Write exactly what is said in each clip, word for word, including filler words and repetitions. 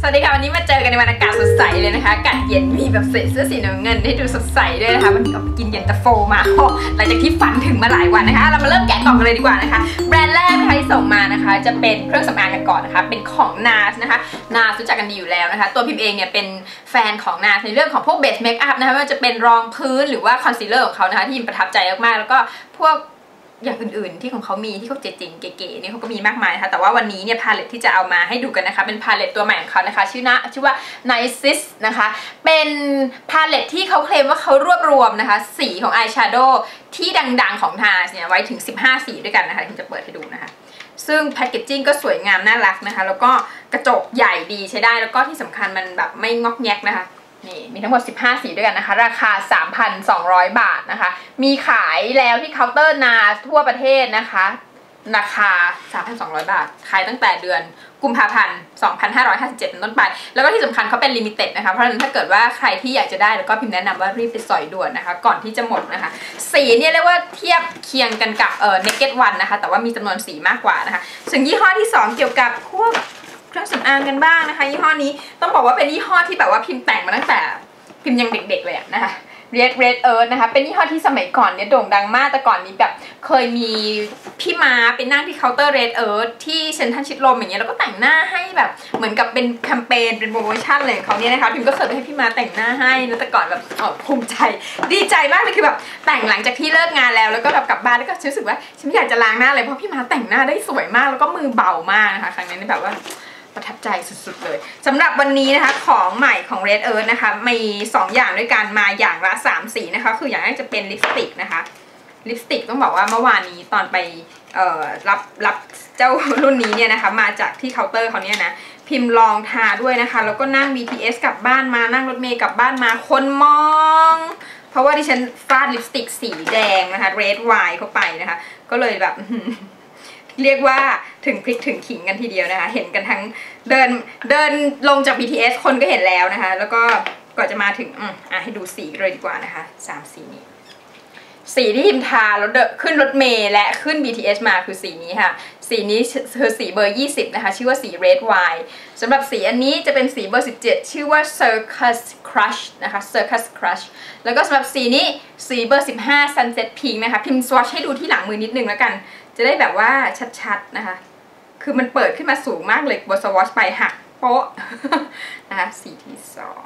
วัสดีค่ะวันนี้มาเจอกันในวันอากาศสดใสเลยนะคะอากาศเย็นมีแบบใส่เสื้อสีน้ำเงินให้ดูสดใสด้วยนะคะวันนี้ก็กินเย็นตาโฟมาหลังจากที่ฝันถึงมาหลายวันนะคะเรามาเริ่มแกะกล่องกันเลยดีกว่านะคะแบรนด์แรกนะคะที่ส่งมานะคะจะเป็นเครื่องสำอางกันก่อนนะคะเป็นของ นาร์ส นะคะ นาร์ส รู้จักกันดีอยู่แล้วนะคะตัวพิมเองเนี่ยเป็นแฟนของ นาร์ส ในเรื่องของพวกเบสเมคอัพนะคะไม่ว่าจะเป็นรองพื้นหรือว่าคอนซีลเลอร์ของเขานะคะที่พิมประทับใจมากๆแล้วก็พวกอย่างอื่นๆที่ของเขามีที่เขาเจ๋งๆเก๋ๆนี่เขาก็มีมากมายนะคะแต่ว่าวันนี้เนี่ยพาเลตที่จะเอามาให้ดูกันนะคะเป็นพาเลตตัวใหม่ของเขานะคะชื่อนะชื่อว่า Narcissus นะคะเป็นพาเลตที่เขาเคลมว่าเขารวบรวมนะคะสีของอายแชโดว์ที่ดังๆของ นาร์ส เนี่ยไว้ถึงสิบห้าสีด้วยกันนะคะที่จะเปิดให้ดูนะคะซึ่งแพคเกจจิ้งก็สวยงามน่ารักนะคะแล้วก็กระจกใหญ่ดีใช้ได้แล้วก็ที่สำคัญมันแบบไม่งอกแงกนะคะนี่มีทั้งหมดสิบห้าสีด้วยกันนะคะราคา สามพันสองร้อย บาทนะคะมีขายแล้วที่เคาน์เตอร์ นาร์ส ทั่วประเทศนะคะราคา สามพันสองร้อย บาทขายตั้งแต่เดือนกุมภาพันธ์สองพันห้าร้อยห้าสิบเจ็ดเป็นต้นไปแล้วก็ที่สำคัญเขาเป็นลิมิเต็ดนะคะเพราะฉะนั้นถ้าเกิดว่าใครที่อยากจะได้แล้วก็พิมพ์แนะนำว่ารีบไปสอยด่วนนะคะก่อนที่จะหมดนะคะสีเนี่ยเรียกว่าเทียบเคียงกันกับเอ่อ Naked One นะคะแต่ว่ามีจำนวนสีมากกว่านะคะส่วนยี่ห้อที่สองเกี่ยวกับพวกเครื่องสำอางกันบ้างนะคะยี่ห้อนี้ต้องบอกว่าเป็นยี่ห้อที่แบบว่าพิมพ์แต่งมาตั้งแต่พิมพ์ยังเด็กๆเลยนะคะ Red Red Earth นะคะเป็นยี่ห้อที่สมัยก่อนเนี่ยโด่งดังมากแต่ก่อนนี้แบบเคยมีพี่ม้าไปนั่งที่เคาน์เตอร์ Red Earth ที่เซ็นทรัลชิดลมอย่างเงี้ยแล้วก็แต่งหน้าให้แบบเหมือนกับเป็นแคมเปญเป็นโปรโมชั่นเลยของเขาเนี่ยนะคะพิมก็เคยไปให้พี่ม้าแต่งหน้าให้แล้วแต่ก่อนแบบอ๋อภูมิใจดีใจมากเลยคือแบบแต่งหลังจากที่เลิกงานแล้วแล้วก็แบบกลับบ้านแล้วก็รู้สึกว่าฉันไม่อยากจะล้างหน้าเลยเพราะพี่ม้าแต่งหน้าได้สวยมากแล้วก็มือเบามากนะคะครั้งนี้แบบว่าประทับใจสุดๆเลยสำหรับวันนี้นะคะของใหม่ของ Red Earth นะคะมีสองอย่างด้วยกันมาอย่างละสามสีนะคะคืออย่างแรกจะเป็นลิปสติกนะคะลิปสติกต้องบอกว่าเมื่อวานนี้ตอนไปเอ่อรับรับเจ้ารุ่นนี้เนี่ยนะคะมาจากที่เคาน์เตอร์เขาเนี่ยนะพิมพ์ลองทาด้วยนะคะแล้วก็นั่ง บี ที เอส กลับบ้านมานั่งรถเมล์กลับบ้านมาคนมองเพราะว่าดิฉันฟาดลิปสติกสีแดงนะคะ Red Wine เข้าไปนะคะก็เลยแบบเรียกว่าถึงพริกถึงขิงกันทีเดียวนะคะเห็นกันทั้งเดินเดินลงจาก บี ที เอส คนก็เห็นแล้วนะคะแล้วก็ก่อนจะมาถึงอืมอ่ะให้ดูสีเลยดีกว่านะคะสามสีนี้สีที่พิมทาแล้วเดินขึ้นรถเมล์และขึ้น บี ที เอส มาคือสีนี้ค่ะสีนี้คือสีเบอร์ยี่สิบนะคะชื่อว่าสี Red Wine สำหรับสีอันนี้จะเป็นสีเบอร์สิบเจ็ดชื่อว่า Circus Crush นะคะ Circus Crush แล้วก็สำหรับสีนี้สีเบอร์สิบห้า Sunset Pink นะคะพิมพ์สวอชให้ดูที่หลังมือนิดนึงแล้วกันจะได้แบบว่าชัดๆนะคะคือมันเปิดขึ้นมาสูงมากเลยบนสวอชไปหักโป๊ะนะคะสีที่สอง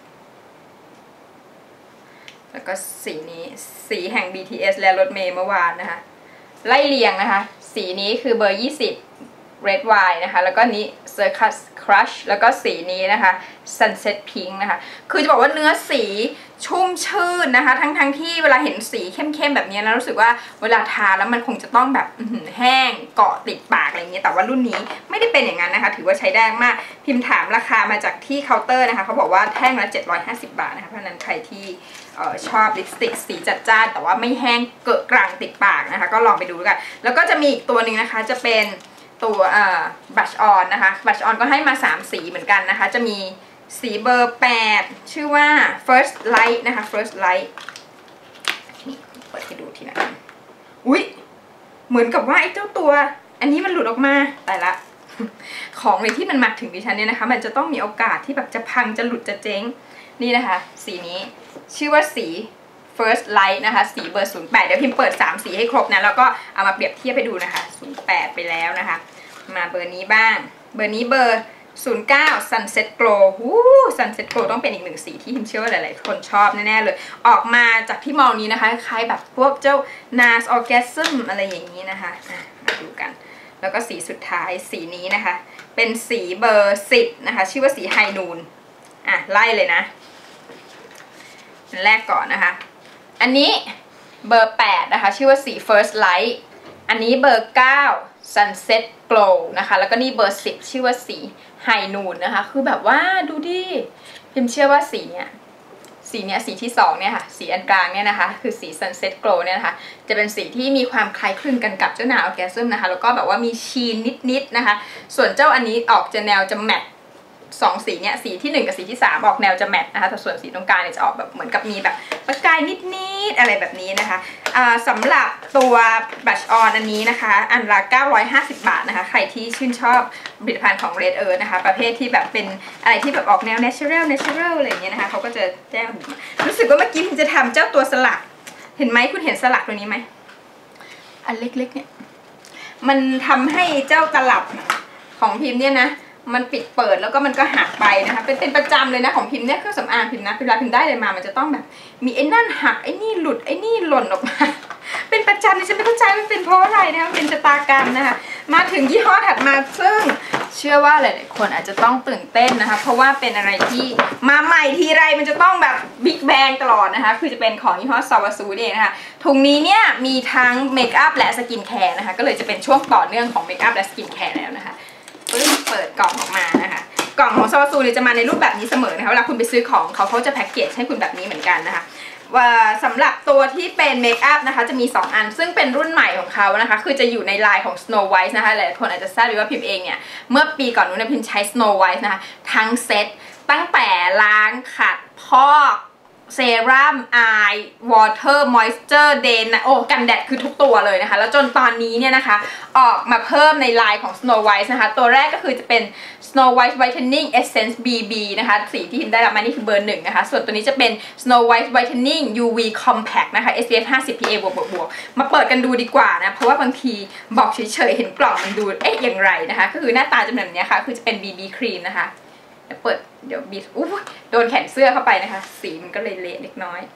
แล้วก็สีนี้สีแห่ง บี ที เอส และรถเมล์เมื่อวานนะคะไล่เรียงนะคะสีนี้คือเบอร์ยี่สิบ Red Wine นะคะแล้วก็นี้ Circus Crush แล้วก็สีนี้นะคะ Sunset Pink นะคะคือจะบอกว่าเนื้อสีชุ่มชื่นนะคะทั้งทั้งที่เวลาเห็นสีเข้มๆแบบนี้นะรู้สึกว่าเวลาทาแล้วมันคงจะต้องแบบแห้งเกาะติดปากอะไรอย่างเงี้ยแต่ว่ารุ่นนี้ไม่ได้เป็นอย่างนั้นนะคะถือว่าใช้ได้มากพิมพ์ถามราคามาจากที่เคาน์เตอร์นะคะเขาบอกว่าแท่งละเจ็ดร้อยห้าสิบบาทนะคะเพราะฉะนั้นใครที่ชอบลิปสติกสีจัดจ้านแต่ว่าไม่แห้งเกอะกรังติดปากนะคะก็ลองไปดูกันแล้วก็จะมีอีกตัวหนึ่งนะคะจะเป็นตัวบัชออนนะคะบัชออนก็ให้มาสามสีเหมือนกันนะคะจะมีสีเบอร์แปดชื่อว่า first light นะคะ first light นี่เปิดให้ดูทีนะอุ๊ยเหมือนกับว่าไอ้เจ้าตัวอันนี้มันหลุดออกมาแต่ละของในที่มันมาถึงดิฉันเนี่ยนะคะมันจะต้องมีโอกาสที่แบบจะพังจะหลุดจะเจ๊งนี่นะคะสีนี้ชื่อว่าสี first light นะคะสีเบอร์ศูนย์แปดเดี๋ยวพิมพ์เปิดสามสีให้ครบนะแล้วก็เอามาเปรียบเทียบให้ดูนะคะศูนย์แปดไปแล้วนะคะมาเบอร์นี้บ้างเบอร์นี้เบอร์ศูนย์เก้า Sunset Glow วู้ Sunset Glow ต้องเป็นอีกหนึ่งสีที่พิมเชื่อว่าหลายๆคนชอบแน่ๆเลยออกมาจากที่มองนี้นะคะคล้ายแบบพวกเจ้า นาร์ส Orgasm อะไรอย่างนี้นะคะมาดูกันแล้วก็สีสุดท้ายสีนี้นะคะเป็นสีเบอร์สิบนะคะชื่อว่าสี High Noon อ่ะไล่เลยนะอันแรกก่อนนะคะอันนี้เบอร์แปดนะคะชื่อว่าสี First Light อันนี้เบอร์เก้า Sunset Glow นะคะแล้วก็นี่เบอร์สิบชื่อว่าสีไฮนูนนะคะคือแบบว่าดูดิพิมเชื่อว่าสีเนี้ยสีเนี้ยสีที่สองเนี่ยค่ะสีอันกลางเนี่ยนะคะคือสี Sunset Glow เนี่ยนะคะจะเป็นสีที่มีความคล้ายคลึงกันกับเจ้า Narcissus นะคะแล้วก็แบบว่ามีชีนนิดๆนะคะส่วนเจ้าอันนี้ออกจะแนวจะแมตสองสีเนี่ยสีที่หนึ่งกับสีที่สามออกแนวจะแมทนะคะแต่ส่วนสีตรงกลางเนี่ยจะออกแบบเหมือนกับมีแบบประกายนิดๆอะไรแบบนี้นะคะสำหรับตัวบัชออนอันนี้นะคะอันละเก้าร้อยห้าสิบบาทนะคะใครที่ชื่นชอบผลิตภัณฑ์ของ Red Earth นะคะประเภทที่แบบเป็นอะไรที่แบบออกแนว natural natural อะไรอย่างเงี้ยนะคะเขาก็จะแจ้งรู้สึกว่าเมื่อกี้คุณจะทำเจ้าตัวสลักเห็นไหมคุณเห็นสลักตัวนี้ไหมอันเล็กๆเนี่ยมันทำให้เจ้าตลับของพิมพ์เนี่ยนะมันปิดเปิดแล้วก็มันก็หักไปนะคะเป็นเป็นประจำเลยนะของพิมพ์เนี่ยเครื่องสำอางพิมพ์นะเวลาพิมพ์ได้เลยมามันจะต้องแบบมีไอ้นั่นหักไอ้นี่หลุดไอ้นี่หล่นออกมาเป็นประจำดิฉันไม่เข้าใจมันเป็นเพราะอะไรนะคะเป็นชะตากรรมนะคะมาถึงยี่ห้อถัดมาซึ่งเชื่อว่าหลายๆคนอาจจะต้องตื่นเต้นนะคะเพราะว่าเป็นอะไรที่มาใหม่ทีไรมันจะต้องแบบบิ๊กแบงตลอดนะคะคือจะเป็นของยี่ห้อซาวาซูเองนะคะถุงนี้เนี่ยมีทั้งเมคอัพและสกินแคร์นะคะก็เลยจะเป็นช่วงต่อเนื่องของเมคอัพและสกินแคร์แล้วนะคะเปิดกล่องออกมานะคะกล่องของซาวาซูเนี่ยจะมาในรูปแบบนี้เสมอนะคะเวลาคุณไปซื้อของเขาเขาจะแพ็กเกจให้คุณแบบนี้เหมือนกันนะคะว่าสำหรับตัวที่เป็นเมคอัพนะคะจะมีสองอันซึ่งเป็นรุ่นใหม่ของเขานะคะคือจะอยู่ในลายของ Snow White นะคะหลายคนอาจจะทราบหรือว่าพิมพ์เองเนี่ยเมื่อปีก่อนนู้นพิมพ์ใช้ Snow White นะคะทั้งเซตตั้งแต่ล้างขัดพอกเซรั่มอาย วอเตอร์ มอยส์เจอร์ เดนนะโอ้กันแดดคือทุกตัวเลยนะคะแล้วจนตอนนี้เนี่ยนะคะออกมาเพิ่มในไลน์ของ Snow White นะคะตัวแรกก็คือจะเป็น Snow White Whitening Essence บี บี นะคะสีที่พิมได้รับมานี่คือเบอร์หนึ่งนะคะส่วนตัวนี้จะเป็น Snow White Whitening ยู วี Compact นะคะ เอส พี เอฟ ห้าสิบ พี เอ บวกบวกบวกมาเปิดกันดูดีกว่านะเพราะว่าบางทีบอกเฉยๆเห็นกล่องมันดูเอ๊ะอย่างไรนะคะก็คือหน้าตาจะเป็นแบบนี้ค่ะคือจะเป็น บี บี ครีมนะคะเดี๋ยวเปิดเดี๋ยวบีอู้โดนแขนเสื้อเข้าไปนะคะสีมันก็เลยเละเล็กน้อย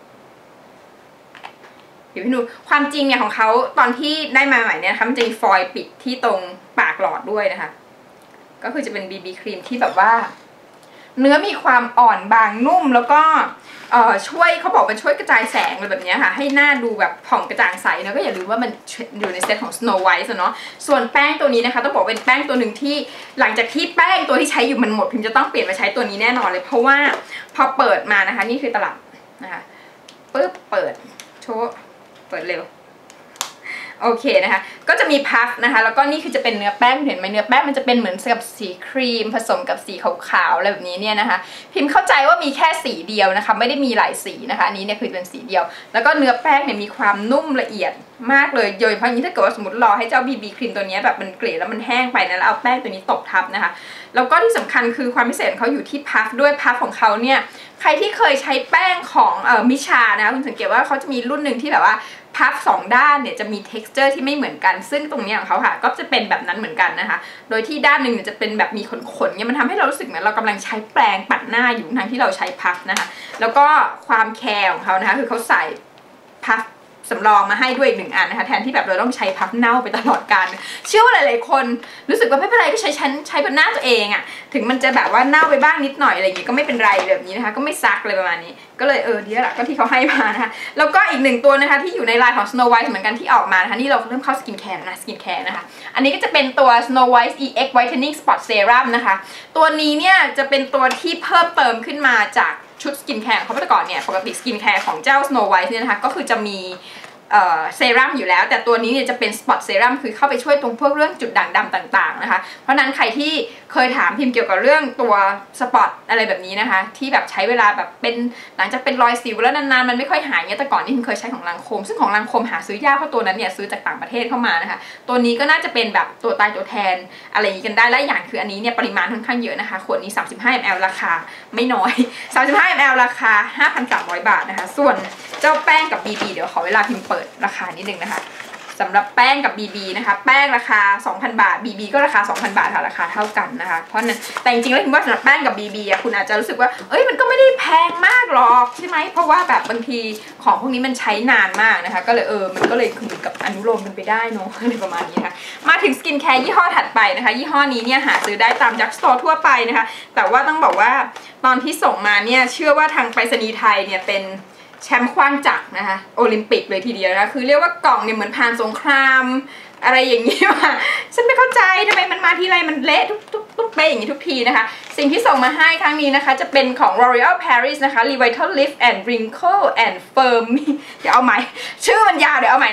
เดี๋ยวพี่ดูความจริงเนี่ยของเขาตอนที่ได้มาใหม่เนี่ยนะคะมันจะมีฟอยล์ปิดที่ตรงปากหลอดด้วยนะคะก็คือจะเป็น บี บี ครีมที่แบบว่าเนื้อมีความอ่อนบางนุ่มแล้วก็เอ่อช่วยเขาบอกมันช่วยกระจายแสงอะไรแบบนี้ค่ะให้หน้าดูแบบผ่องกระจ่างใสนะก็อย่าลืมว่ามันอยู่ในเซตของ Snow White เนาะส่วนแป้งตัวนี้นะคะต้องบอกเป็นแป้งตัวหนึ่งที่หลังจากที่แป้งตัวที่ใช้อยู่มันหมดพิมจะต้องเปลี่ยนมาใช้ตัวนี้แน่นอนเลยเพราะว่าพอเปิดมานะคะนี่คือตลับนะคะปึ๊บเปิดโชว์เปิดเร็วโอเคนะคะก็จะมีพัฟนะคะแล้วก็นี่คือจะเป็นเนื้อแป้งเห็นไหมเนื้อแป้งมันจะเป็นเหมือนกับสีครีมผสมกับสีขาวๆอะไรแบบนี้เนี่ยนะคะพิมพ์เข้าใจว่ามีแค่สีเดียวนะคะไม่ได้มีหลายสีนะคะอันนี้เนี่ยคือเป็นสีเดียวแล้วก็เนื้อแป้งเนี่ยมีความนุ่มละเอียดมากเลยโดยเฉพาะนี้ถ้าเกิดว่าสมมติรอให้เจ้า บี บี ครีมตัวนี้แบบมันเกลี่ยแล้วมันแห้งไปนะแล้วเอาแป้งตัวนี้ตบทับนะคะแล้วก็ที่สำคัญคือความพิเศษของเขาอยู่ที่พัฟด้วยพัฟของเขาเนี่ยใครที่เคยใช้แป้งของเอ่อมิชานะคะคุณสังเกตว่าเขาจะมีรุ่นหนึ่งที่แบบว่าพัฟสองด้านเนี่ยจะมี texture ที่ไม่เหมือนกันซึ่งตรงนี้ของเขาค่ะก็จะเป็นแบบนั้นเหมือนกันนะคะโดยที่ด้านหนึ่งจะเป็นแบบมีขนๆเนี่ยมันทำให้เรารู้สึกเหมือนเรากำลังใช้แปรงปัดหน้าอยู่ทั้งที่เราใช้พัฟนะคะแล้วก็ความแคร์ของเขานะคะคือเขาใส่พัฟสำรองมาให้ด้วยอีกหนึ่งอันนะคะแทนที่แบบเราต้องใช้พัฟเน่าไปตลอดกาลเชื่อว่าหลายๆคนรู้สึกว่าไม่เป็นไรก็ใช้ชั้นใช้บนหน้าตัวเองอะถึงมันจะแบบว่าเน่าไปบ้างนิดหน่อยอะไรอย่างงี้ก็ไม่เป็นไรแบบนี้นะคะก็ไม่ซักเลยประมาณนี้ก็เลยเออดีละก็ที่เขาให้มานะคะแล้วก็อีกหนึ่งตัวนะคะที่อยู่ในไลน์ของ Snow White เหมือนกันที่ออกมานะคะนี่เราเริ่มเข้าสกินแคร์นะสกินแคร์นะคะอันนี้ก็จะเป็นตัว Snow White อี เอ็กซ์ Whitening Spot Serum นะคะตัวนี้เนี่ยจะเป็นตัวที่เพิ่มเติมขึ้นมาจากชุดสกินแคร์เขาเมื่อก่อนเนี่ยปกติสกินแคร์ของเจ้า Snow White เนี่ยนะคะก็คือจะมีเซรั่มอยู่แล้วแต่ตัวนี้เนี่ยจะเป็นสปอตเซรั่มคือเข้าไปช่วยตรงพวกเรื่องจุดด่างดำต่างๆนะคะเพราะนั้นใครที่เคยถามพิมพ์เกี่ยวกับเรื่องตัวสปอตอะไรแบบนี้นะคะที่แบบใช้เวลาแบบเป็นหลังจากเป็นรอยสิวแล้วนานๆมันไม่ค่อยหายเนี่ยแต่ก่อนนี่พิมเคยใช้ของลังโคมซึ่งของลังโคมหาซื้อยากเพราะตัวนั้นเนี่ยซื้อจากต่างประเทศเข้ามานะคะตัวนี้ก็น่าจะเป็นแบบตัวตายตัวแทนอะไรอย่างนี้กันได้และอย่างคืออันนี้เนี่ยปริมาณค่อนข้างเยอะนะคะขวดนี้สามสิบห้ามิลลิลิตร ราคาไม่น้อยสามสิบห้ามิลลิลิตร ราคา ห้าพันสามร้อย บาทนะคะส่วนเจ้าแป้งกับ บี บี เดี๋ยวขอเวลาพิมพ์เปิดราคานิดนึงนะคะสำหรับแป้งกับ บี บี นะคะแป้งราคา สองพัน บาท บี บี ก็ราคา สองพัน บาทค่ะราคาเท่ากันนะคะเพราะนั้นแต่จริงๆแล้วพิมว่าสำหรับแป้งกับ บี บี อ่ะคุณอาจจะรู้สึกว่าเอ้ยมันก็ไม่ได้แพงมากหรอกใช่ไหมเพราะว่าแบบบางทีของพวกนี้มันใช้นานมากนะคะก็เลยเออมันก็เลยคือเหมือนกับอนุโลมกันไปได้เนาะอะไรประมาณนี้นะคะมาถึงสกินแคร์ยี่ห้อถัดไปนะคะยี่ห้อนี้เนี่ยหาซื้อได้ตามดรักสโตร์ทั่วไปนะคะแต่ว่าต้องบอกว่าตอนที่ส่งมาเนี่ยเชื่อว่าทางไปรษณีย์ไทยเนี่ยเป็นแชมป์ขว้างจักรนะคะโอลิมปิกเลยทีเดียวนะคะคือเรียกว่ากล่องเนี่ยเหมือนผ่านสงครามอะไรอย่างนี้มาฉันไม่เข้าใจทำไมมันมาทีไรมันเละทุกทุกทุกเป๊ะอย่างนี้ทุกทีนะคะสิ่งที่ส่งมาให้ครั้งนี้นะคะจะเป็นของ L'Oreal Paris นะคะ Revital Lift and Wrinkle and Firm เดี๋ยวเอาใหม่ชื่อมันยาวเดี๋ยวเอาใหม่นะ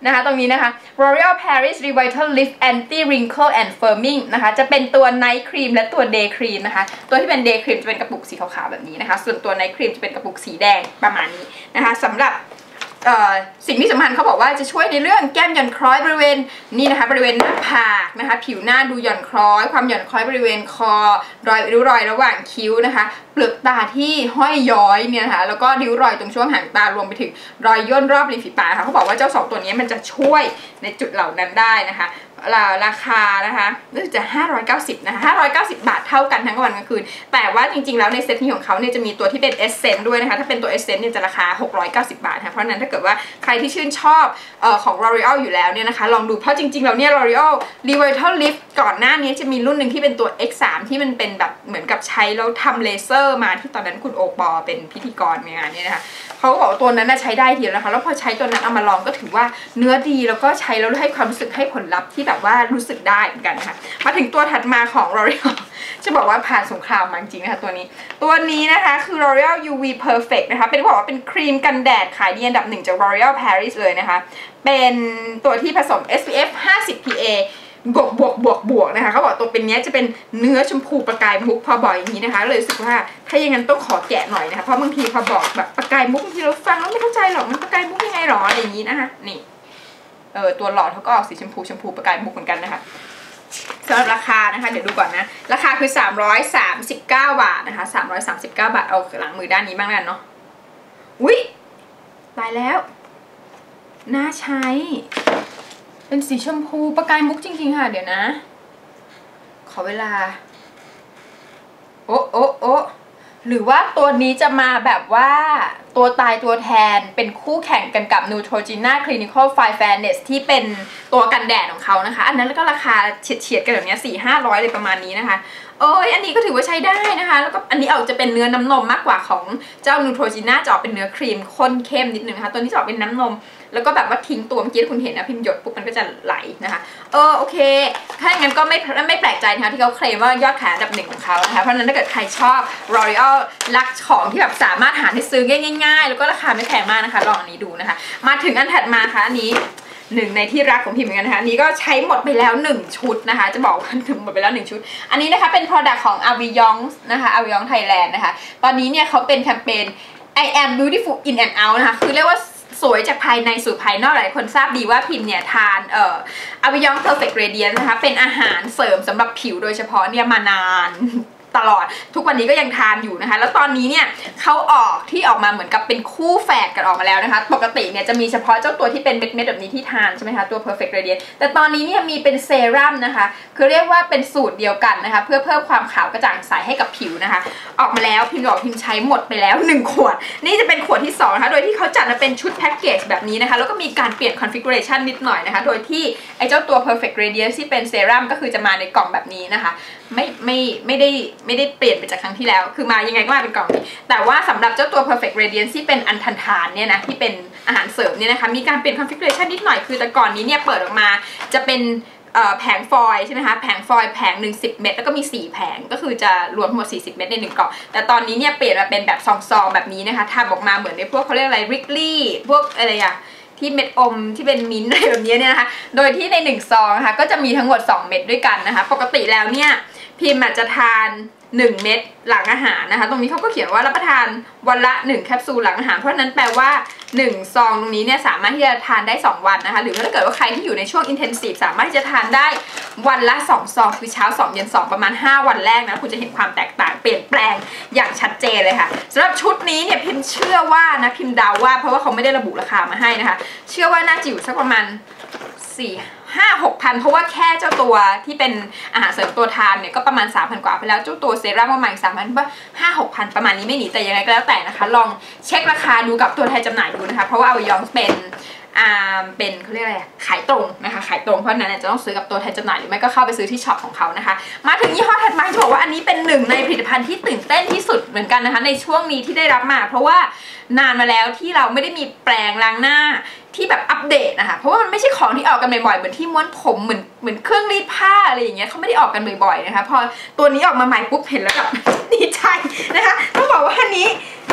นะคะตรงนี้นะคะ L'Oreal Paris Revital Lift Anti Wrinkle and Firming นะคะจะเป็นตัว Night Cream และตัว Day Cream นะคะตัวที่เป็น Day Cream จะเป็นกระปุกสีขาวๆแบบนี้นะคะส่วนตัว Night Cream จะเป็นกระปุกสีแดงประมาณนี้นะคะสำหรับสิ่งที่สำคัญเขาบอกว่าจะช่วยในเรื่องแก้มหย่อนคล้อยบริเวณนี่นะคะบริเวณหน้าผากนะคะผิวหน้าดูหย่อนคล้อยความหย่อนคล้อยบริเวณคอรอยริ้วรอยระหว่างคิ้วนะคะเปลือกตาที่ห้อยย้อยเนี่ยนะคะแล้วก็ริ้วรอยตรงช่วงหางตารวมไปถึงรอยย่นรอบริมฝีปากนะคะเขาบอกว่าเจ้าสองตัวนี้มันจะช่วยในจุดเหล่านั้นได้นะคะราคานะคะรู้สึกจะห้าร้อยเก้าสิบนะคะห้าร้อยเก้าสิบบาทเท่ากันทั้งวันกลางคืนแต่ว่าจริงๆแล้วในเซตนี้ของเขาเนี่ยจะมีตัวที่เป็นเอสเซนต์ด้วยนะคะถ้าเป็นตัวเอสเซนต์เนี่ยจะราคาหกร้อยเก้าสิบบาทค่ะเพราะนั้นถ้าเกิดว่าใครที่ชื่นชอบเอ่อของ L'Oreal อยู่แล้วเนี่ยนะคะลองดูเพราะจริงๆแล้วเนี่ย L'Oreal Revital Lift ก่อนหน้านี้จะมีรุ่นหนึ่งที่เป็นตัว เอ็กซ์ สาม ที่มันเป็นแบบเหมือนกับใช้แล้วทำเลเซอร์มาที่ตอนนั้นคุณโอปอเป็นพิธีกรในงานนี้นะคะเขาก็บอกว่าตัวนั้นน่ะใช้ได้ทีแล้วนะคะแล้วพอใช้ตัวนั้นเอามาลองก็ถือว่าเนื้อดีแล้วก็ใช้แล้วให้ความรู้สึกให้ผลลัพธ์ที่แบบว่ารู้สึกได้เหมือนกันค่ะมาถึงตัวถัดมาของ L'Oreal จะบอกว่าผ่านสงครามมาจริงๆนะคะตัวนี้ตัวนี้นะคะคือ L'Oreal ยู วี Perfect นะคะเป็นบอกว่าเป็นครีมกันแดดขายดีอันดับหนึ่งจาก L'Oreal Paris เลยนะคะเป็นตัวที่ผสม เอส พี เอฟ ห้าสิบ พี เอ บวกบวกบวกบวกนะคะเขาบอกตัวเป็นเนี้ยจะเป็นเนื้อชมพูประกายมุกพอบอกอย่างนี้นะคะเลยรู้สึกว่าถ้าอย่างนั้นต้องขอแกะหน่อยนะคะเพราะบางทีพอบอกแบบประกายมุกบางทีเราฟังแล้วไม่เข้าใจหรอกมันประกายมุกยังไงหรออะไรอย่างนี้นะคะนี่เออตัวหลอดเขาก็ออกสีชมพูชมพูประกายมุกเหมือนกันนะคะสำหรับราคานะคะเดี๋ยวดูก่อนนะราคาคือสามร้อยสามสิบเก้าบาทนะคะสามร้อยสามสิบเก้าบาทเอาหลังมือด้านนี้บ้างแล้วเนาะอุ๊ยตายแล้วน่าใช้เป็นสีชมพูประกายมุกจริงๆค่ะเดี๋ยวนะขอเวลาโอ้โอ้โอ้หรือว่าตัวนี้จะมาแบบว่าตัวตายตัวแทนเป็นคู่แข่งกันกับ Neutrogena Clinical Fine Fairness ที่เป็นตัวกันแดดของเขานะคะอันนั้นแล้วก็ราคาเฉียดๆกันแบบนี้สี่ห้าร้อยเลยประมาณนี้นะคะเอ้ยอันนี้ก็ถือว่าใช้ได้นะคะแล้วก็อันนี้ออกจะเป็นเนื้อน้ำนมมากกว่าของเจ้า Neutrogena จะออกเป็นเนื้อครีมข้นเข้มนิดนึงนะคะตัวนี้จะออกเป็นน้ำนมแล้วก็แบบว่าทิ้งตัวเมื่อกี้คุณเห็นนะพิมพ์หยดปุ๊บมันก็จะไหลนะคะเออโอเคถ้าอย่างนั้นก็ไม่ไม่แปลกใจนะคะที่เขาเคลมว่ายอดขายอันดับหนึ่งของเขานะคะเพราะฉะนั้นถ้าเกิดใครชอบ L'Oreal รักของที่แบบสามารถหาได้ซื้อง่ายๆแล้วก็ราคาไม่แพงมากนะคะลองอันนี้ดูนะคะมาถึงอันถัดมาค่ะอันนี้หนึ่งในที่รักของพิมพ์เหมือนกันนะคะอันนี้ก็ใช้หมดไปแล้วหนึ่งชุดนะคะจะบอกว่าถึงหมดไปแล้วหนึ่งชุดอันนี้นะคะเป็น product ของ Avion นะคะ Avion Thailand นะคะตอนนี้เนี่ยเขาเป็นแคมเปญ I am beautiful in and out นะคะคือเรียกว่าสวยจากภายในสู่ภายนอกหลายคนทราบดีว่าพิมเนี่ยทานเอ่อ Avion Perfect Radiance นะคะเป็นอาหารเสริมสำหรับผิวโดยเฉพาะเนี่ยมานานตลอดทุกวันนี้ก็ยังทานอยู่นะคะแล้วตอนนี้เนี่ยเขาออกที่ออกมาเหมือนกับเป็นคู่แฝดกันออกมาแล้วนะคะปกติเนี่ยจะมีเฉพาะเจ้าตัวที่เป็นเม็ดๆแบบนี้ที่ทานใช่ไหมคะตัว Perfect Radiance แต่ตอนนี้เนี่ยมีเป็นเซรั่มนะคะคือเรียกว่าเป็นสูตรเดียวกันนะคะเพื่อเพิ่มความขาวกระจ่างใสให้กับผิวนะคะออกมาแล้วพิมบอกพิมใช้หมดไปแล้วหนึ่งขวดนี่จะเป็นขวดที่สองนะคะโดยที่เขาจัดมาเป็นชุดแพ็กเกจแบบนี้นะคะแล้วก็มีการเปลี่ยน configuration นิดหน่อยนะคะโดยที่ไอ้เจ้าตัว Perfect Radiance ที่เป็นเซรั่มก็คือจะมาในกล่องแบบนี้นะคะไม่ไม่ไม่ได้ไม่ได้เปลี่ยนไปจากครั้งที่แล้วคือมายังไงก็มาเป็นกล่องนี้แต่ว่าสำหรับเจ้าตัว Perfect Radiance ที่เป็นอันทันทานเนี่ยนะที่เป็นอาหารเสริมเนี่ยนะคะมีการเปลี่ยน configuration นิดหน่อยคือแต่ก่อนนี้เนี่ยเปิดออกมาจะเป็นแผงฟอยล์ใช่ไหมคะแผงฟอยล์แผงหนึ่ง สิบเม็ดแล้วก็มีสี่แผงก็คือจะรวมทั้งหมดสี่สิบเม็ดในหนึ่งกล่องแต่ตอนนี้เนี่ยเปลี่ยนมาเป็นแบบซองๆแบบนี้นะคะทำออกมาเหมือนในพวกเขาเรียกอะไรริกลี่พวกอะไรอะที่เม็ดอมที่เป็นมิ้นท์อะไรแบบนี้เนี่ยนะคะโดยที่ในหนึ่งซองนะคะก็จะมีทั้งหมดสองเม็ดด้วยกันนะคะปกติแล้วเนี่ยพิมอาจจะทานหนึ่งเม็ดหลังอาหารนะคะตรงนี้เขาก็เขียนว่ารับประทานวันละหนึ่งแคปซูลหลังอาหารเพราะนั้นแปลว่าหนึ่งซองตรงนี้เนี่ยสามารถที่จะทานได้สองวันนะคะหรือถ้าเกิดว่าใครที่อยู่ในช่วง intensive สามารถที่จะทานได้วันละสองซองคือเช้าสองเย็นสองประมาณห้าวันแรกนะคุณจะเห็นความแตกต่างเปลี่ยนแปลงอย่างชัดเจนเลยค่ะสำหรับชุดนี้เนี่ยพิมเชื่อว่านะพิมเดาว่าเพราะว่าเขาไม่ได้ระบุราคามาให้นะคะเชื่อว่าน่าจะอยู่สักประมาณสี่ห้าหกพันเพราะว่าแค่เจ้าตัวที่เป็นอาหารเสริมตัวทานเนี่ยก็ประมาณสามพันกว่าไปแล้วเจ้าตัวเซรั่มประมาณสามพันว่าห้าหกพันประมาณนี้ไม่หนีแต่ยังไงก็แล้วแต่นะคะลองเช็คราคาดูกับตัวแทนจำหน่ายดูนะคะเพราะว่าเอายองเป็นอ่าเป็นเขาเรียกอะไรขายตรงนะคะขายตรงเพราะนั้นจะต้องซื้อกับตัวแทนจำหน่ายหรือไม่ก็เข้าไปซื้อที่ช็อปของเขานะคะมาถึงยี่ห้อถัดมาจะบอกว่าอันนี้เป็นหนึ่งในผลิตภัณฑ์ที่ตื่นเต้นที่สุดเหมือนกันนะคะในช่วงนี้ที่ได้รับมาเพราะว่านานมาแล้วที่เราไม่ได้มีแปรงล้างหน้าที่แบบอัปเดตนะคะเพราะว่ามันไม่ใช่ของที่ออกกันบ่อยๆเหมือนที่ม้วนผมเหมือนเหมือนเครื่องรีดผ้าอะไรอย่างเงี้ยเขาไม่ได้ออกกันบ่อยๆนะคะพอตัวนี้ออกมาใหม่ปุ๊บเห็นแล้วแบบดีใจนะคะต้องบอกว่าอันนี้เห็น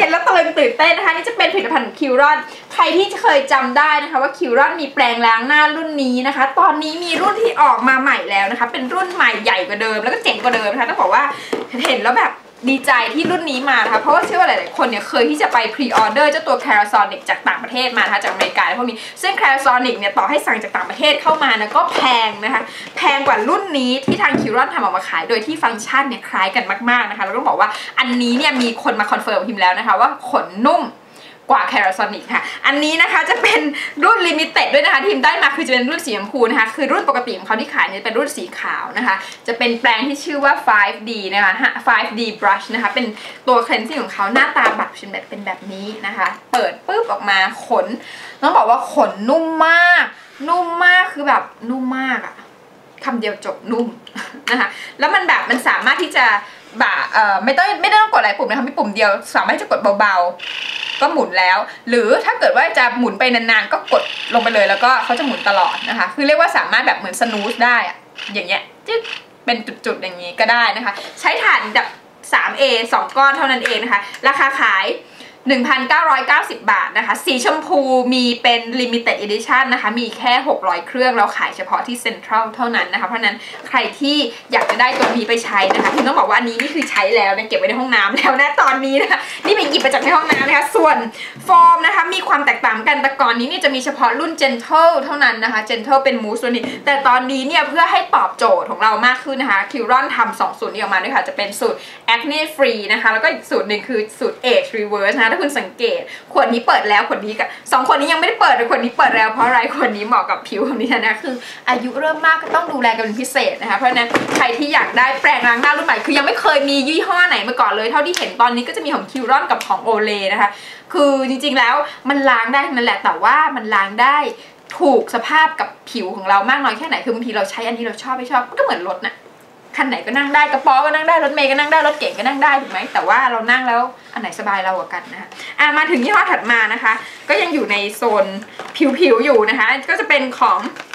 นแล้วตะลึงตื่นเต้นนะคะนี่จะเป็นผลิตภัณฑ์ของคิวรอนใครที่เคยจำได้นะคะว่าคิวรอนมีแปรงล้างหน้ารุ่นนี้นะคะตอนนี้มีรุ่นที่ออกมาใหม่แล้วนะคะเป็นรุ่นใหม่ใหญ่กว่าเดิมแล้วก็เจ๋งกว่าเดิมนะคะต้องบอกว่าเห็นแล้วแบบดีใจที่รุ่นนี้มานะคะเพราะว่าเชื่อว่าหลายๆคนเนี่ยเคยที่จะไปพรีออเดอร์เจ้าตัว Clarisonic จากต่างประเทศมานะคะจากอเมริกาพวกนี้ซึ่ง Clarisonic เนี่ยต่อให้สั่งจากต่างประเทศเข้ามานะก็แพงนะคะแพงกว่ารุ่นนี้ที่ทางคิวรอนทำออกมาขายโดยที่ฟังก์ชันเนี่ยคล้ายกันมากๆนะคะแล้วก็บอกว่าอันนี้เนี่ยมีคนมาคอนเฟิร์มพิมแล้วนะคะว่าขนนุ่มกว่า Clarisonic ค่ะอันนี้นะคะจะเป็นรุ่นลิมิเต็ดด้วยนะคะทีมได้มาคือจะเป็นรุ่นสีชมพูนะคะคือรุ่นปกติของเขาที่ขายเนี่ยเป็นรุ่นสีขาวนะคะจะเป็นแปรงที่ชื่อว่า ไฟว์ ดี นะคะ ไฟว์ ดี brush นะคะเป็นตัว cleansing ของเขาหน้าตาแบบเป็นแบบนี้นะคะเปิดปุ๊บออกมาขนต้องบอกว่าขนนุ่มมากนุ่มมากคือแบบนุ่มมากอะคำเดียวจบนุ่มนะคะแล้วมันแบบมันสามารถที่จะบ่าเอ่อไม่ต้องไม่ต้องกดหลายปุ่มนะคะมีปุ่มเดียวสามารถจะกดเบาๆก็หมุนแล้วหรือถ้าเกิดว่าจะหมุนไปนานๆก็กดลงไปเลยแล้วก็เขาจะหมุนตลอดนะคะคือเรียกว่าสามารถแบบเหมือนสนูสได้อะอย่างเงี้ยจึ๊กเป็นจุดๆอย่างนี้ก็ได้นะคะใช้ถ่านแบบ ทรี เอ สองก้อนเท่านั้นเองนะคะราคาขาย หนึ่งพันเก้าร้อยเก้าสิบ บาทนะคะสีชมพูมีเป็น limited edition นะคะมีแค่หกร้อยเครื่องเราขายเฉพาะที่เซ็นทรัลเท่านั้นนะคะเพราะนั้นใครที่อยากจะได้ตัวนี้ไปใช้นะคะพี่ต้องบอกว่าอันนี้นี่คือใช้แล้วนะเก็บไว้ในห้องน้ำแล้วนะตอนนี้นะคะนี่ไปหยิบมาจากในห้องน้ำนะคะส่วนโฟมนะคะมีความแตกต่างกันแต่ก่อนนี้นี่จะมีเฉพาะรุ่น gentle เท่านั้นนะคะ gentle เป็นมูสตัวนี้แต่ตอนนี้เนี่ยเพื่อให้ตอบโจทย์ของเรามากขึ้นนะคะคิวรอนทำสองสูตรนี้ออกมาด้วยค่ะจะเป็นสูตร acne free นะคะแล้วก็อีกสูตรหนึ่งคือสูตร age reverse นะคะถ้าคุณสังเกตขวดนี้เปิดแล้วขวดนี้กับสองขวดนี้ยังไม่ได้เปิดแต่ขวดนี้เปิดแล้วเพราะอะไรขวดนี้เหมาะกับผิวของดิฉันนะคืออายุเริ่มมากก็ต้องดูแลกันเป็นพิเศษนะคะเพราะฉะนั้นใครที่อยากได้แปรงล้างหน้ารุ่นใหม่คือยังไม่เคยมียี่ห้อไหนมาก่อนเลยเท่าที่เห็นตอนนี้ก็จะมีของคิวรอนกับของโอเลนะคะคือจริงๆแล้วมันล้างได้นั่นแหละแต่ว่ามันล้างได้ถูกสภาพกับผิวของเรามากน้อยแค่ไหนคือบางทีเราใช้อันนี้เราชอบไม่ชอบก็เหมือนรถนะคันไหนก็นั่งได้กระป๋อก็นั่งได้รถเมย์ก็นั่งได้รถเก๋งก็นั่งได้ถูกไหมแต่ว่าเรานั่งแล้วอันไหนสบายเรากว่ากันนะคะอ่ะมาถึงยี่ห้อถัดมานะคะก็ยังอยู่ในโซนผิวๆอยู่นะคะก็จะเป็นของ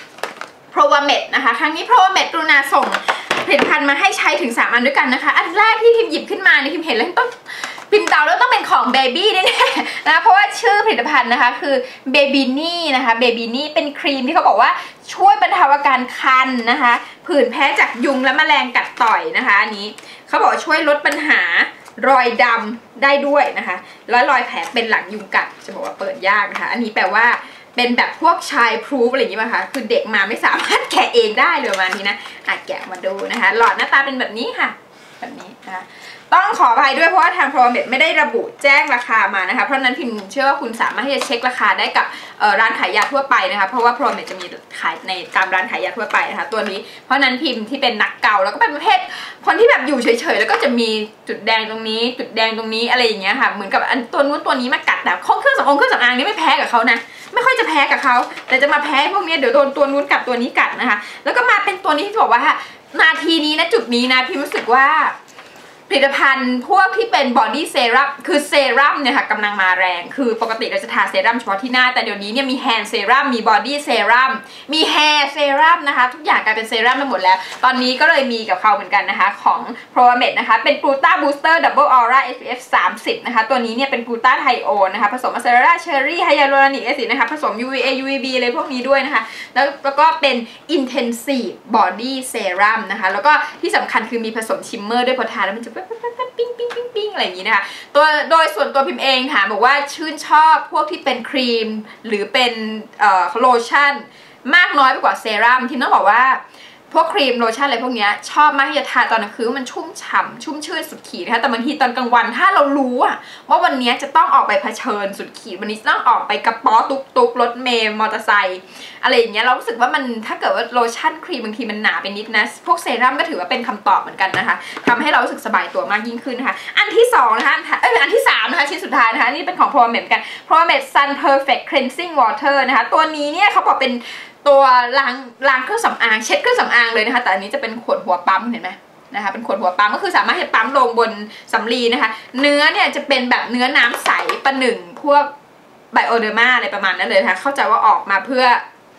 Provamed นะคะครั้งนี้ Provamed กรุณาส่งผลิตภัณฑ์มาให้ใช้ถึงสามอันด้วยกันนะคะอันแรกที่พิมหยิบขึ้นมาเนี่ยพิมเห็นแล้วต้องพิมเดาแล้วต้องเป็นของเบบี้แน่ๆนะเพราะว่าชื่อผลิตภัณฑ์นะคะคือเบบีนี่นะคะเบบีนี่เป็นครีมที่เขาบอกว่าช่วยบรรเทาอาการคันนะคะผื่นแพ้จากยุงและแมลงกัดต่อยนะคะอันนี้เขาบอกช่วยลดปัญหารอยดำได้ด้วยนะคะแล้วรอยแผลเป็นหลังยุงกัดจะบอกว่าเปิดยากนะคะอันนี้แปลว่าเป็นแบบพวกชายพรูฟอะไรอย่างนี้ป่ะคะคือเด็กมาไม่สามารถแกะเองได้เลยประมาณนี้นะอาจแกะมาดูนะคะหลอดหน้าตาเป็นแบบนี้ค่ะแบบนี้นะคะต้องขออภัยด้วยเพราะว่าทาง Provamed ไม่ได้ระบุแจ้งราคามานะคะเพราะนั้นพิมเชื่อว่าคุณสามารถที่จะเช็คราคาได้กับร้านขายยาทั่วไปนะคะเพราะว่า Provamed จะมีขายในตามร้านขายยาทั่วไปนะคะตัวนี้เพราะนั้นพิมที่เป็นนักเกาแล้วก็เป็นประเภทคนที่แบบอยู่เฉยๆแล้วก็จะมีจุดแดงตรงนี้จุดแดงตรงนี้อะไรอย่างเงี้ยค่ะเหมือนกับอันตัวนู้นตัวนี้มากัดแบบเครื่องสำอางเครื่องสำอางนี่ไม่แพ้กับเขานะไม่ค่อยจะแพ้กับเขาแต่จะมาแพ้พวกนี้เดี๋ยวโดนตัวนู้นกัดตัวนี้กัดนะคะแล้วก็มาเป็นตัวนี้ที่บอกว่านาทีนี้นะจุดนี้นะพิมรู้สึกว่าผลิตภัณฑ์พวกที่เป็นบอดี้เซรั่มคือเซรั่มเนี่ยค่ะกำลังมาแรงคือปกติเราจะทาเซรั่มเฉพาะที่หน้าแต่เดี๋ยวนี้เนี่ยมีแฮนด์เซรั่มมีบอดี้เซรั่มมีแฮร์เซรั่มนะคะทุกอย่างกลายเป็นเซรั่มไปหมดแล้วตอนนี้ก็เลยมีกับเขาเหมือนกันนะคะของ Provamed นะคะเป็นกลูต้าบูสเตอร์ดับเบิลออร่า เอส พี เอฟ สามสิบนะคะตัวนี้เนี่ยเป็นกลูต้าไทโอนนะคะผสมอะเซราเชอร์รี่ไฮยาลูรอนิกแอซิดนะคะผสม ยู วี เอ ยู วี บี อะไรพวกนี้ด้วยนะคะแล้วแล้วก็เป็น Intensive Body Serum นะคะแล้วก็ที่สำคัญคือมีผสมชิมเมอร์ด้วยพอทาแล้วมันจะปิ้งปิ้งปิ้งปิ้งอะไรอย่างนี้นะคะตัวโดยส่วนตัวพิมเองค่ะบอกว่าชื่นชอบพวกที่เป็นครีมหรือเป็นเอ่อโลชั่นมากน้อยไปกว่าเซรั่มที่ต้องบอกว่าพวกครีมโลชั่นอะไรพวกนี้ชอบมากที่จะทาตอนกลางคืนมันชุ่มฉ่ำชุ่มชื่นสุดขีดนะคะแต่บางทีตอนกลางวันถ้าเรารู้อะว่าวันนี้จะต้องออกไปเผชิญสุดขีดวันนี้ต้องออกไปกระป๋อตุ๊กตุ๊กรถเมล์มอเตอร์ไซค์อะไรอย่างเงี้ยเรารู้สึกว่ามันถ้าเกิดว่าโลชั่นครีมบางทีมันหนาไปนิดนะพวกเซรั่มก็ถือว่าเป็นคำตอบเหมือนกันนะคะทำให้เรารู้สึกสบายตัวมากยิ่งขึ้นนะคะอันที่สองนะคะเอ้ยอันที่สามนะคะชิ้นสุดท้ายนะคะนี่เป็นของ Provamed กัน Provamed Sun Perfect Cleansing Water นะคะตัวนี้เนี่ยเขาบอกเป็นตัวล้างล้างเครื่องสำอางเช็ดเครื่องสำอางเลยนะคะแต่อันนี้จะเป็นขวดหัวปั๊มเห็นไหมนะคะเป็นขวดหัวปั๊มก็คือสามารถจะปั๊มลงบนสำลีนะคะเนื้อเนี่ยจะเป็นแบบเนื้อน้ำใสประหนึ่งพวกไบโอเดอร์มาอะไรประมาณนั้นเลยนะคะเข้าใจว่าออกมาเพื่อ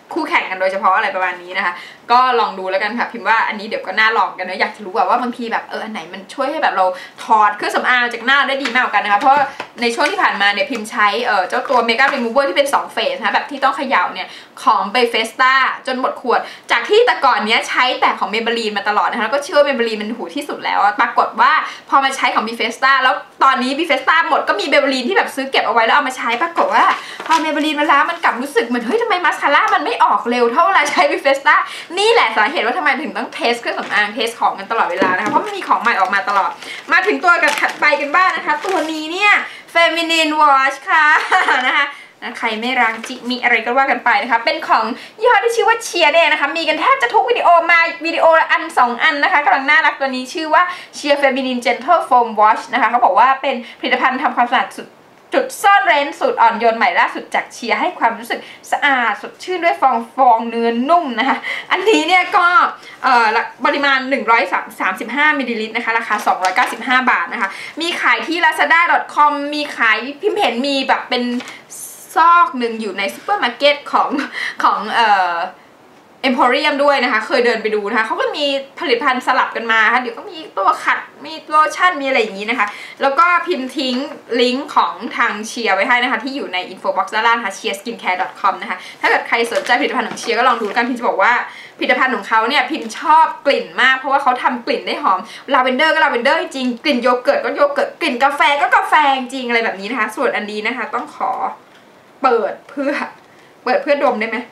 คู่แข่งกันโดยเฉพาะอะไรประมาณนี้นะคะก็ลองดูแล้วกันค่ะพิมพ์ว่าอันนี้เดี๋ยวก็น่าลองกันนะอยากจะรู้ว่าบางทีแบบเอออันไหนมันช่วยให้แบบเราถอดเครื่องสำอางจากหน้าได้ดีมากกันนะคะเพราะในช่วงที่ผ่านมาเนี่ยพิมพ์ใช้เออเจ้าตัวเมคอัพรีมูเวอร์ที่เป็นสองเฟสนะแบบที่ต้องเขย่าเนี่ยของเบเฟสต้าจนหมดขวดจากที่แต่ก่อนเนี้ยใช้แต่ของเมเบลีนมาตลอดนะคะแล้วก็เชื่อว่าเมเบลีนมันหูที่สุดแล้วปรากฏว่าพอมาใช้ของเบเฟสต้าแล้วตอนนี้เบเฟสต้าหมดก็มีเมเบลีนที่แบบซื้อเก็บเอาไว้แล้วเอามาใช้ปรากฏว่าพอเมเบลีนมาแล้วมันกลับรู้สึกเหมือนเฮ้ยทำไมมาสคาร่ามันไม่ออกเร็วเท่าเวลาใช้เบเฟสต้านี่แหละสาเหตุว่าทำไมถึงต้องเทสเครื่องสำอางเทสของกันตลอดเวลานะคะเพราะมันมีของใหม่ออกมาตลอดมาถึงตัวกับถัดไปกันบ้างนะคะตัวนี้เนี่ย Feminine Wash ค่ะนะคะใครไม่รังจิมีอะไรก็ว่ากันไปนะคะเป็นของยี่ห้อที่ชื่อว่าเชียร์เนี่ยนะคะมีกันแทบจะทุกวิดีโอมาวิดีโออันสองอันนะคะกำลังน่ารักตัวนี้ชื่อว่าเชียร์ Feminine Gentle Foam Wash นะคะเขาบอกว่าเป็นผลิตภัณฑ์ทำความสะอาดสุดจุดซ่อนเร้นสูตรอ่อนโยนใหม่ล่าสุดจากเชียร์ให้ความรู้สึกสะอาดสดชื่นด้วยฟองฟองเนื้อนุ่มนะคะอันนี้เนี่ยก็เอ่อปริมาณหนึ่งร้อยสามสิบห้ามิลลิลิตรนะคะราคาสองร้อยเก้าสิบห้าบาทนะคะมีขายที่ ลาซาด้า ดอท คอม มีขายพิมพ์เห็นมีแบบเป็นซอกหนึ่งอยู่ในซูเปอร์มาร์เก็ตของของเอ่อเอ็มโพเรียมด้วยนะคะเคยเดินไปดูนะคะเขาก็มีผลิตภัณฑ์สลับกันมาค่ะเดี๋ยวก็มีตัวขัดมีโลชั่นมีอะไรอย่างนี้นะคะแล้วก็พิมพ์ทิ้งลิงก์ของทางเชียร์ไว้ให้นะคะที่อยู่ในอินโฟบ็อกซ์ด้านล่างค่ะ เชียร์สกินแคร์ ดอท คอม นะคะถ้าเกิดใครสนใจผลิตภัณฑ์ของเชียร์ก็ลองดูกันพิมจะบอกว่าผลิตภัณฑ์ของเขาเนี่ยพิมชอบกลิ่นมากเพราะว่าเขาทำกลิ่นได้หอมลาเวนเดอร์ก็ลาเวนเดอร์จริงกลิ่นโยเกิร์ตก็โยเกิร์ตกลิ่นกาแฟก็กาแฟจริงอะไรแบบนี้นะคะส่วนอันนี้นะคะต้องขอเปิดเพื่อเปิดเพื่อดมได้ไหม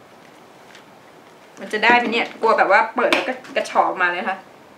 มันจะได้ไหมเนี่ยกลัวแบบว่าเปิดแล้วก็กระชอกมาเลยค่ะ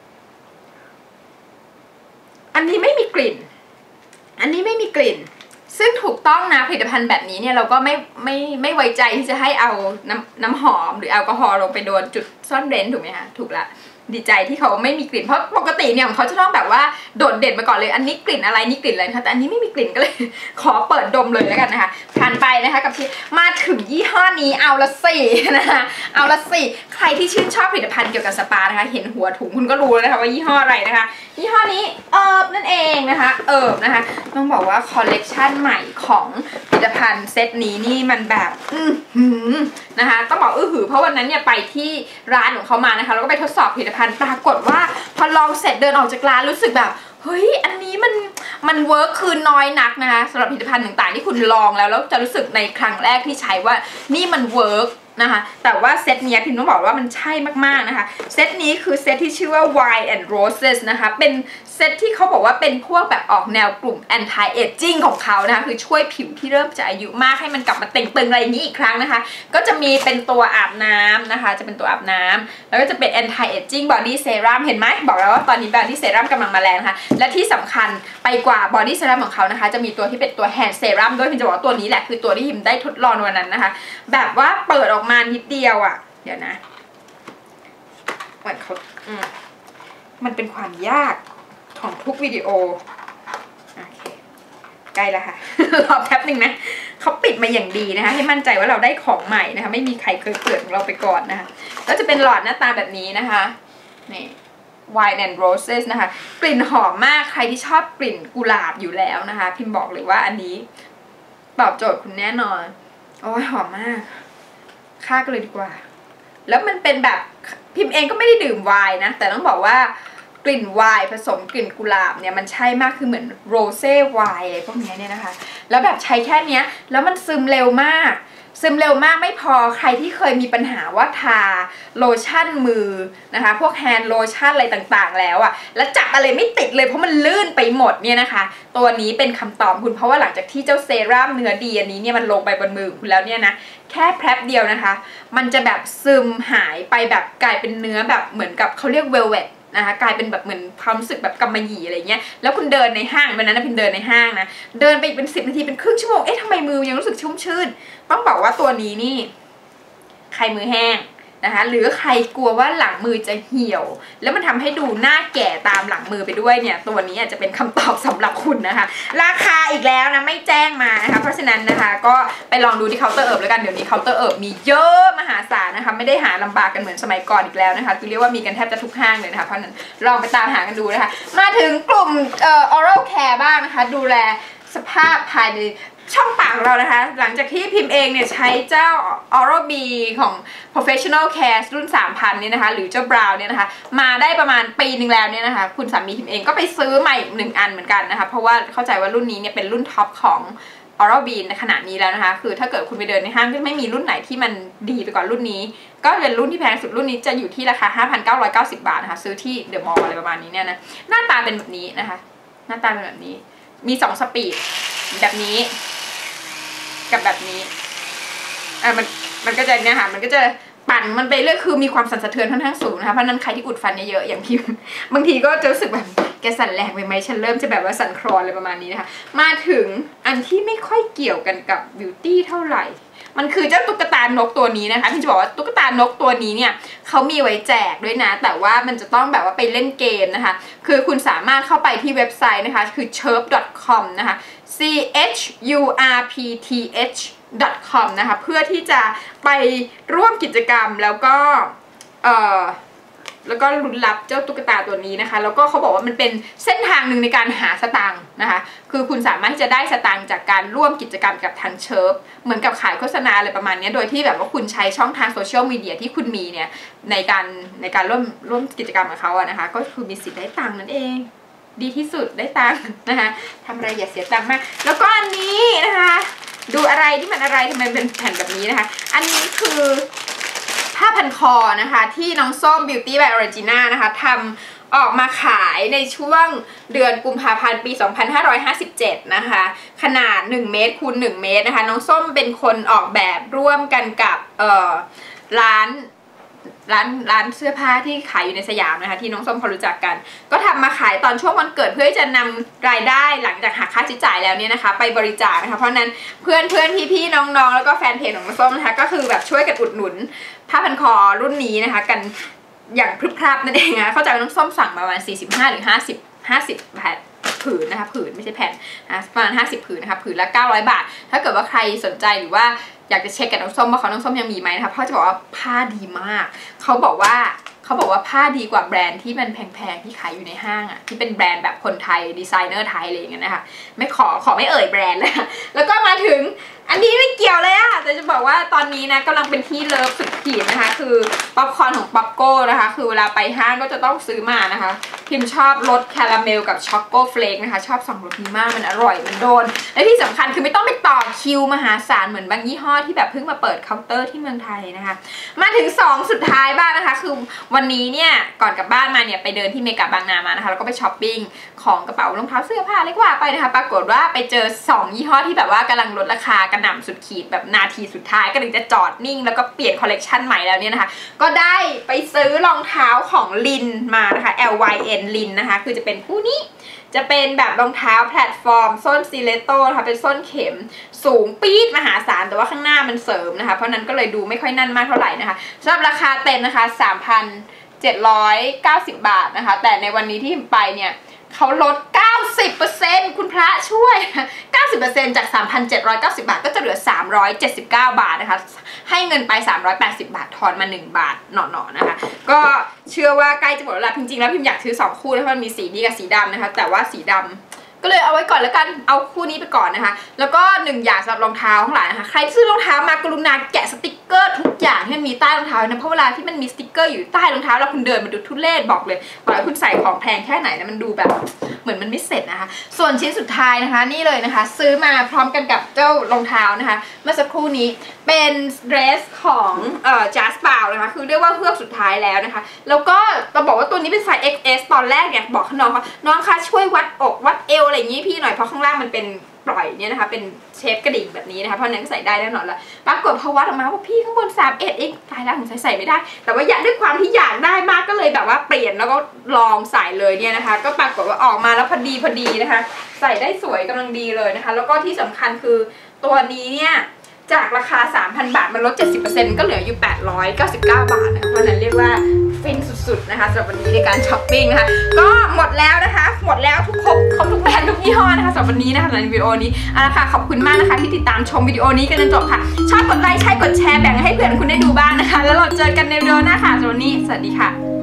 อันนี้ไม่มีกลิ่นอันนี้ไม่มีกลิ่นซึ่งถูกต้องนะผลิตภัณฑ์แบบนี้เนี่ยเราก็ไม่ไม่ไม่ไว้ใจที่จะให้เอาน้ำน้ำหอมหรือแอลกอฮอล์ลงไปโดนจุดซ่อนเร้นถูกไหมคะถูกละดีใจที่เขาไม่มีกลิ่นเพราะปกติเนี่ยของเขาจะต้องแบบว่าโดดเด่นมาก่อนเลยอันนี้กลิ่นอะไรนี่กลิ่นอะไรนะคะแต่อันนี้ไม่มีกลิ่นก็เลยขอเปิดดมเลยแล้วกันนะคะผ่านไปนะคะกับที่มาถึงยี่ห้อนี้เอาละสินะคะเอาละสิใครที่ชื่นชอบผลิตภัณฑ์เกี่ยวกับสปานะคะเห็นหัวถุงคุณก็รู้แล้วนะคะว่ายี่ห้ออะไรนะคะยี่ห้อนี้เอิบนั่นเองนะคะเอิบนะคะต้องบอกว่าคอลเลกชันใหม่ของผลิตภัณฑ์เซตนี้นี่มันแบบอือหือนะคะต้องบอกอื้อหือเพราะวันนั้นเนี่ยไปที่ร้านของเขามานะคะแล้วก็ไปทดสอบผลิตภัณฑ์ปรากฏว่าพอลองเสร็จเดินออกจากร้านรู้สึกแบบเฮ้ยอันนี้มันมันเวิร์คคือน้อยนักนะคะสำหรับผลิตภัณฑ์ต่างๆที่คุณลองแล้วแล้วจะรู้สึกในครั้งแรกที่ใช้ว่านี่มันเวิร์คนะคะแต่ว่าเซตนี้พิมต้องบอกว่ามันใช่มากๆนะคะเซตนี้คือเซตที่ชื่อว่า Wine and Roses นะคะเป็นเซตที่เขาบอกว่าเป็นพวกแบบออกแนวกลุ่ม anti aging ของเขานะคะคือช่วยผิวที่เริ่มจะอายุมากให้มันกลับมาเต่งตึงอะไรอย่างนี้อีกครั้งนะคะก็จะมีเป็นตัวอาบน้ำนะคะจะเป็นตัวอาบน้ำแล้วก็จะเป็น anti aging body serum เห็นไหมบอกแล้วว่าตอนนี้ body serum กำลังมาแรงนะคะและที่สำคัญไปกว่า body serum ของเขานะคะจะมีตัวที่เป็นตัว hand serum ด้วยพิมจะบอกว่าตัวนี้แหละคือตัวที่พิมได้ทดลองวันนั้นนะคะแบบว่าเปิดออกมานิดเดียวอ่ะเดี๋ยวนะเหมือนเขาอืมมันเป็นความยากของทุกวิดีโอโอเคใกล้แล้วค่ะ รอแป๊บหนึ่งนะเขาปิดมาอย่างดีนะคะให้มั่นใจว่าเราได้ของใหม่นะคะไม่มีใครเคยเปิดของเราไปก่อนนะคะก็จะเป็นหลอดหน้าตาแบบนี้นะคะนี่ Wine and Roses นะคะกลิ่นหอมมากใครที่ชอบกลิ่นกุหลาบอยู่แล้วนะคะพิมบอกเลยว่าอันนี้ตอบโจทย์คุณแน่นอนโอ้ยหอมมากค่ากันเลยดีกว่าแล้วมันเป็นแบบพิมเองก็ไม่ได้ดื่มไวน์นะแต่ต้องบอกว่ากลิ่นไวน์ผสมกลิ่นกุหลาบเนี่ยมันใช่มากคือเหมือนโรเซ่ไวน์อะไรพวกนี้เนี่ยนะคะแล้วแบบใช้แค่เนี้ยแล้วมันซึมเร็วมากซึมเร็วมากไม่พอใครที่เคยมีปัญหาว่าทาโลชั่นมือนะคะพวกแฮนด์โลชั่นอะไรต่างๆแล้วอะแล้วจับอะไรไม่ติดเลยเพราะมันลื่นไปหมดเนี่ยนะคะตัวนี้เป็นคำตอบคุณเพราะว่าหลังจากที่เจ้าเซรั่มเนื้อดีอันนี้เนี่ยมันลงไปบนมือคุณแล้วเนี่ยนะแค่แป๊บเดียวนะคะมันจะแบบซึมหายไปแบบกลายเป็นเนื้อแบบเหมือนกับเขาเรียกเวลเวทนะคะกลายเป็นแบบเหมือนความรู้สึกแบบกำมะหยี่อะไรเงี้ยแล้วคุณเดินในห้างวันนั้นนะพิมเดินในห้างนะเดินไปเป็นสิบนาทีเป็นครึ่งชั่วโมงเอ๊ะทำไมมือยังรู้สึกชุ่มชื่นต้องบอกว่าตัวนี้นี่ใครมือแห้งนะคะหรือใครกลัวว่าหลังมือจะเหี่ยวแล้วมันทำให้ดูหน้าแก่ตามหลังมือไปด้วยเนี่ยตัวนี้อาจจะเป็นคำตอบสำหรับคุณนะคะราคาอีกแล้วนะไม่แจ้งมานะคะเพราะฉะนั้นนะคะก็ไปลองดูที่เคาน์เตอร์เอิบแล้วกันเดี๋ยวนี้เคาน์เตอร์เอิบมีเยอะมหาศาลนะคะไม่ได้หาลำบากกันเหมือนสมัยก่อนอีกแล้วนะคะคือเรียกว่ามีกันแทบจะทุกห้างเลยนะคะเพราะนั้นลองไปตามหากันดูนะคะมาถึงกลุ่มเอ่อ oral care บ้างนะคะดูแลสภาพภายในช่องปากของเรานะคะหลังจากที่พิมพ์เองเนี่ยใช้เจ้า Oral-B ของ Professional Care รุ่น สามพัน เนี่ยนะคะหรือเจ้า Brown เนี่ยนะคะมาได้ประมาณปีหนึ่งแล้วเนี่ยนะคะคุณสามีพิมพ์เองก็ไปซื้อใหม่หนึ่งอันเหมือนกันนะคะเพราะว่าเข้าใจว่ารุ่นนี้เนี่ยเป็นรุ่นท็อปของ Oral-B ในขณะนี้แล้วนะคะคือถ้าเกิดคุณไปเดินในห้างก็ไม่มีรุ่นไหนที่มันดีไปกว่ารุ่นนี้ก็เป็นรุ่นที่แพงสุดรุ่นนี้จะอยู่ที่ราคา ห้าพันเก้าร้อยเก้าสิบ บาทนะคะซื้อที่เดอะมอลล์อะไรประมาณนี้เนี่ยนะหน้าตาเป็นแบบนี้นะคะหน้าตาเป็นแบบนี้มีสองสปีดแบบนี้กับแบบนี้อ่ะมันมันก็จะเนี่ยค่ะมันก็จะปั่นมันไปเรื่อยคือมีความสั่นสะเทือนค่อนข้างสูงนะคะเพราะนั้นใครที่อุดฟันเยอะๆอย่างพิมบางทีก็จะรู้สึกแบบแกสั่นแรงไปไหมฉันเริ่มจะแบบว่าสั่นคลอนอะไรประมาณนี้นะคะมาถึงอันที่ไม่ค่อยเกี่ยวกันกับบิวตี้เท่าไหร่มันคือเจ้าตุ๊กตานกตัวนี้นะคะพี่จะบอกว่าตุ๊กตานกตัวนี้เนี่ยเขามีไว้แจกด้วยนะแต่ว่ามันจะต้องแบบว่าไปเล่นเกมนะคะคือคุณสามารถเข้าไปที่เว็บไซต์นะคะคือ chirp ดอท คอม นะคะ c h u r p t h ดอท คอม นะคะเพื่อที่จะไปร่วมกิจกรรมแล้วก็เอ่อแล้วก็ลุ้นรับเจ้าตุ๊กตาตัวนี้นะคะแล้วก็เขาบอกว่ามันเป็นเส้นทางหนึ่งในการหาสตางค์นะคะคือคุณสามารถที่จะได้สตางค์จากการร่วมกิจกรรมกับทางเชิร์ฟเหมือนกับขายโฆษณาอะไรประมาณนี้โดยที่แบบว่าคุณใช้ช่องทางโซเชียลมีเดียที่คุณมีเนี่ยในการในการร่วมร่วมกิจกรรมกับเขาอะนะคะก็คือมีสิทธิ์ได้ตังค์นั่นเองดีที่สุดได้ตังค์นะคะทำอะไรอย่าเสียตังค์มากแล้วก็อันนี้นะคะดูอะไรที่มันอะไรทำไมเป็นแผ่นแบบนี้นะคะอันนี้คือผ้าพันคอนะคะที่น้องส้ม Beauty by Orangina นะคะทำออกมาขายในช่วงเดือนกุมภาพันธ์ปี สองพันห้าร้อยห้าสิบเจ็ด นะคะขนาดหนึ่งเมตรคูณหนึ่งเมตรนะคะน้องส้มเป็นคนออกแบบร่วมกันกับเอ่อร้านร้านร้านเสื้อผ้าที่ขายอยู่ในสยามนะคะที่น้องส้มพอรู้จักกันก็ทำมาขายตอนช่วงวันเกิดเพื่อจะนำรายได้หลังจากหักค่าใช้จ่ายแล้วเนี่ยนะคะไปบริจาคนะคะเพราะนั้นเพื่อนเพื่อนพี่พี่น้องๆแล้วก็แฟนเพจของน้องส้มนะคะก็คือแบบช่วยกันอุดหนุนผ้าพันคอรุ่นนี้นะคะกันอย่างพรึบพรับนั่นเองนะเข้าใจว่าน้องส้มสั่งมาประมาณสี่สิบห้าหรือห้าสิบ ห้าสิบแผ่นผืนนะคะผืนไม่ใช่แผ่นนะประมาณห้าสิบผืนนะคะผืนละเก้าร้อยบาทถ้าเกิดว่าใครสนใจหรือว่าอยากจะเช็คกับน้องส้มว่าเขาน้องส้มยังมีไหมนะคะเพราะจะบอกว่าผ้าดีมากเขาบอกว่าเขาบอกว่าผ้าดีกว่าแบรนด์ที่มันแพงๆที่ขายอยู่ในห้างอ่ะที่เป็นแบรนด์แบบคนไทยดีไซเนอร์ไทยอะไรอย่างเงี้ยนะคะไม่ขอขอไม่เอ่ยแบรนด์เลยแล้วก็มาถึงอันนี้ไม่เกี่ยวเลยอะแต่จะบอกว่าตอนนี้นะกำลังเป็นที่เลิฟสุดขีดนะคะคือป๊อปคอร์นของป๊อปโก้นะคะคือเวลาไปห้างก็จะต้องซื้อมานะคะพิมชอบรสคาราเมลกับช็อกโกเฟลกนะคะชอบสองรสนี้มากมันอร่อยมันโดนและที่สำคัญคือไม่ต้องไปต่อคิวมหาศาลเหมือนบางยี่ห้อที่แบบเพิ่งมาเปิดเคาน์เตอร์ที่เมืองไทยนะคะมาถึงสองสุดท้ายบ้างนะคะคือวันนี้เนี่ยก่อนกลับบ้านมาเนี่ยไปเดินที่เมกะบางนามานะคะแล้วก็ไปช้อปปิ้งของกระเป๋ารองเท้าเสื้อผ้าเรียกว่าไปนะคะปรากฏว่าไปเจอสองยี่ห้อที่แบบว่ากำลังลดราคากระหน่ำสุดขีดแบบนาทีสุดท้ายก็เลยจะจอดนิ่งแล้วก็เปลี่ยนคอลเลกชันใหม่แล้วเนี่ยนะคะก็ได้ไปซื้อรองเท้าของลินมานะคะ แอล วาย เอ็น ลินนะคะคือจะเป็นคู่นี้จะเป็นแบบรองเท้าแพลตฟอร์มส้นซีเลโต้นะคะเป็นส้นเข็มสูงปี๊ดมหาศาลแต่ว่าข้างหน้ามันเสริมนะคะเพราะนั้นก็เลยดูไม่ค่อยนั่นมากเท่าไหร่นะคะสำหรับราคาเต็มนะคะ สามพันเจ็ดร้อยเก้าสิบ บาทนะคะแต่ในวันนี้ที่ไปเนี่ยเขาลด เก้าสิบเปอร์เซ็นต์ คุณพระช่วย เก้าสิบเปอร์เซ็นต์ จาก สามพันเจ็ดร้อยเก้าสิบ บาทก็จะเหลือสามร้อยเจ็ดสิบเก้า บาทนะคะให้เงินไปสามร้อยแปดสิบบาททอนมาหนึ่งบาทหน่อๆนะคะก็เชื่อว่าใกล้จะหมดแล้วจริงๆแล้วพิมอยากซื้อสองคู่แล้วมันมีสีนี้กับสีดำนะคะแต่ว่าสีดำก็เลยเอาไว้ก่อนแล้วกันเอาคู่นี้ไปก่อนนะคะแล้วก็หนึ่งอย่างสำหรับรองเท้าทั้งหลายนะคะใครซื้อรองเท้ามากรุณาแกะสติกเกอร์ทุกอย่างที่มันมีใต้รองเท้านะเพราะเวลาที่มันมีสติกเกอร์อยู่ใต้รองเท้าแล้วคุณเดินมาดูทุเรศบอกเลยต่อให้คุณใส่ของแพงแค่ไหนนะมันดูแบบเหมือนมันไม่เสร็จนะคะส่วนชิ้นสุดท้ายนะคะนี่เลยนะคะซื้อมาพร้อมกันกับเจ้ารองเท้านะคะเมื่อสักครู่นี้เป็นเดรสของเอ่อจัสบาวนะคะคือเรียกว่าเฮือกสุดท้ายแล้วนะคะแล้วก็เราบอกว่าตัวนี้เป็นไซส์ เอ็กซ์ เอส ตอนแรกเนี่ยบอกน้องว่าน้องคะช่วยวัดอกวัดเอวอะไรอย่างนี้พี่หน่อยเพราะข้างล่างมันเป็นปล่อยเนี่ยนะคะเป็นเชฟกระดิ่งแบบนี้นะคะเพราะนั้นก็ใส่ได้แน่นอนแล้วปรากฏพอวัดออกมาว่าพี่ข้างบนสามสิบเอ็ดเองตายแล้วผมใส่ใส่ไม่ได้แต่ว่าอยากด้วยความที่อยากได้มากก็เลยแบบว่าเปลี่ยนแล้วก็ลองใส่เลยเนี่ยนะคะก็ปรากฏว่าออกมาแล้วพอดีพอดีนะคะใส่ได้สวยกำลังดีเลยนะคะแล้วก็ที่สำคัญคือตัวนี้เนี่ยจากราคา สามพัน บาทมันลด เจ็ดสิบเปอร์เซ็นต์ ก็เหลืออยู่แปดร้อยเก้าสิบเก้าบาทนะคะเพราะนั้นเรียกว่าฟินสุดๆนะคะสำหรับวันนี้ในการช้อปปิ้งนะคะก็หมดแล้วนะคะหมดแล้วทุกครบครบทุกแบรนด์ทุกยี่ห้อนะคะสำหรับวันนี้นะคะในวิดีโอนี้เอาละค่ะขอบคุณมากนะคะที่ติดตามชมวิดีโอนี้กันจนจบค่ะชอบกดไลค์ใช่กดแชร์แบ่งให้เพื่อนคุณได้ดูบ้างนะคะแล้วเราเจอกันในวิดีโอหน้าค่ะสำหรับวันนี้สวัสดีค่ะ